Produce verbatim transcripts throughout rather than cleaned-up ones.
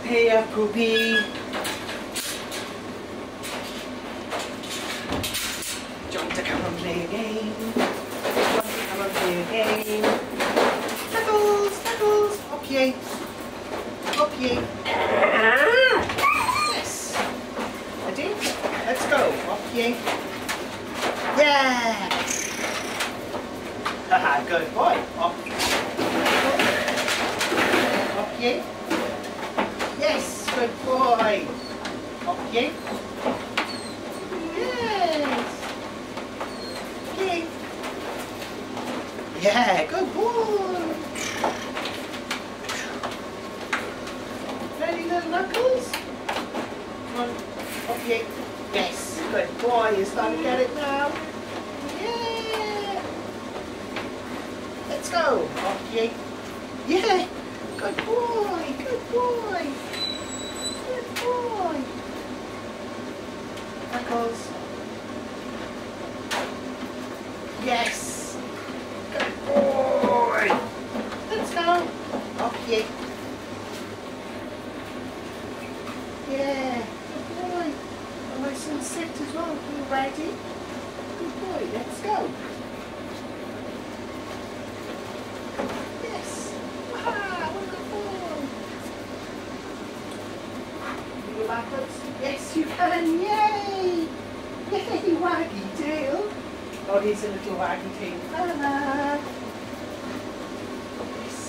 Here, puppy. Do you want to come and play a game? Do you want to come and play a game? Snuggles, Snuggles, up you. Up you. Yes. Ready? Let's go. Up you. Yeah. Haha, good boy. Up. Up you. Yes, good boy. Up you. Yes. Okay. Yeah, good boy. Ready, little Knuckles? Come on. Up you. Yes, good boy. You're starting to get it now. Yeah. Let's go. Up you. Yeah. Good boy. Good boy. Good boy. Knuckles. Yes. Good boy. Let's go. Up you. Yeah. Good boy. Oh, nice and sit as well. You ready? Good boy. Let's go. Yes. Wow. Wonderful. Go backwards. Yes, you can. Yay. Yay, waggy tail. Oh, here's a little waggy tail. Ta-da. Yes.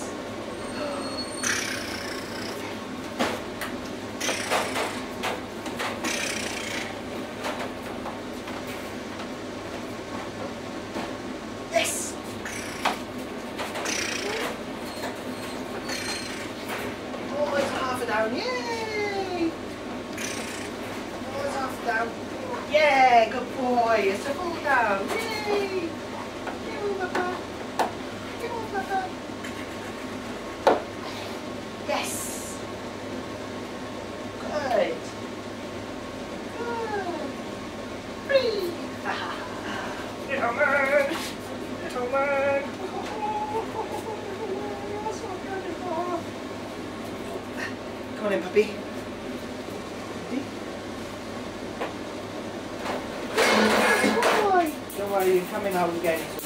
Yes. Oh, it's half a down. Yay. Oh, it's half down. Yeah, good boy. It's a full down. Yay. Come on, Papa. Come on, Papa. Yes. Good. Good. Free. Little man. Little man. That's so beautiful. Come on in, puppy. Ready? Don't worry, you're coming home again.